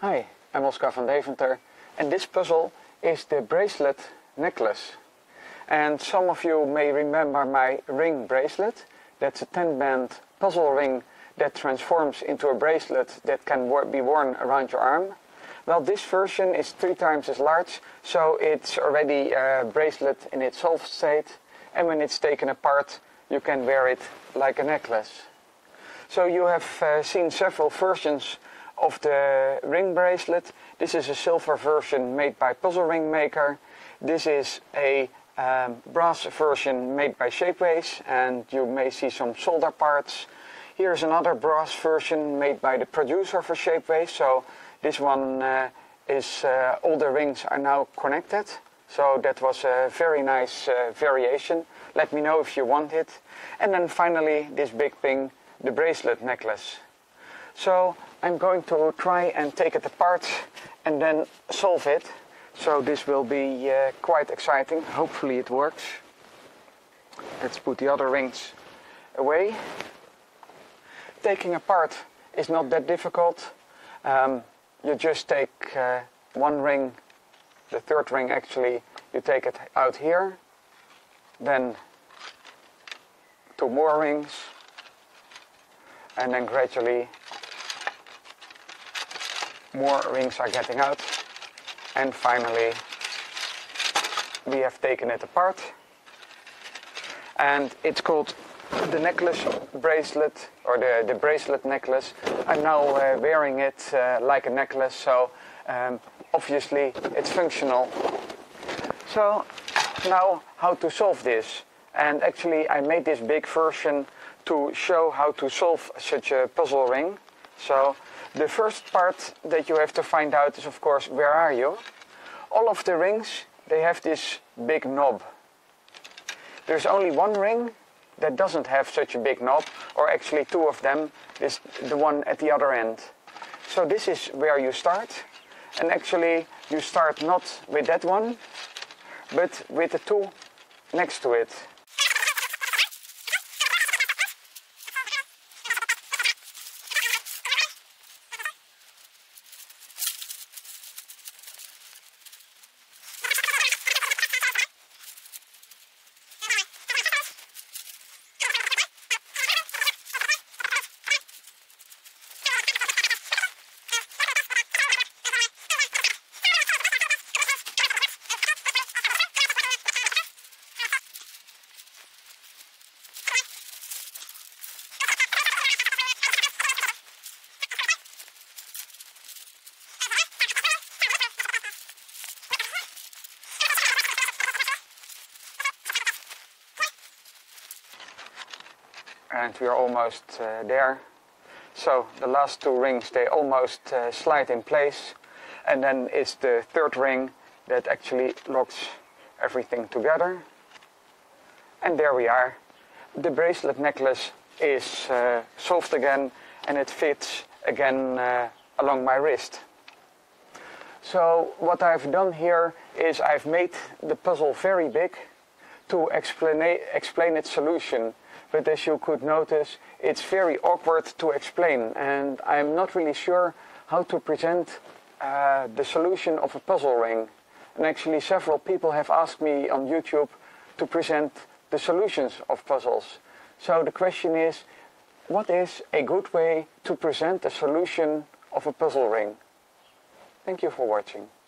Hi, I'm Oscar van Deventer, and this puzzle is the bracelet necklace. And some of you may remember my ring bracelet. That's a 10-band puzzle ring that transforms into a bracelet that can be worn around your arm. Well, this version is 3 times as large, so it's already a bracelet in its solved state, and when it's taken apart, you can wear it like a necklace. So you have seen several versions of the ring bracelet. This is a silver version made by Puzzle Ring Maker. This is a brass version made by Shapeways, and you may see some solder parts. Here's another brass version made by the producer for Shapeways. So this one all the rings are now connected. So that was a very nice variation. Let me know if you want it. And then finally this big thing, the bracelet necklace. So I'm going to try and take it apart and then solve it. So this will be quite exciting. Hopefully it works. Let's put the other rings away. Taking apart is not that difficult. You just take one ring, the third ring actually, you take it out here. Then 2 more rings. And then gradually more rings are getting out, and finally we have taken it apart, and it's called the necklace bracelet, or the bracelet necklace. I'm now wearing it like a necklace, so obviously it's functional. So now how to solve this, and actually I made this big version to show how to solve such a puzzle ring. So the first part that you have to find out is, of course, where are you? All of the rings, they have this big knob. There's only one ring that doesn't have such a big knob, or actually 2 of them, this the one at the other end. So this is where you start, and actually you start not with that one, but with the 2 next to it. And we are almost there. So the last 2 rings, they almost slide in place, and then it's the 3rd ring that actually locks everything together. And there we are. The bracelet necklace is solved again, and it fits again along my wrist. So what I've done here is I've made the puzzle very big to explain its solution. But as you could notice, it's very awkward to explain, and I'm not really sure how to present the solution of a puzzle ring. And actually several people have asked me on YouTube to present the solutions of puzzles. So the question is, what is a good way to present the solution of a puzzle ring? Thank you for watching.